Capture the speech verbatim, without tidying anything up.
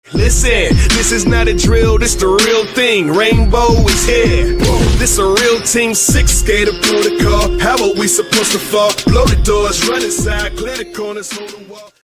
Listen, this is not a drill, this the real thing. Rainbow is here. This a real team six skater protocol. How are we supposed to fall? Blow the doors, run inside, clear the corners, hold the wall.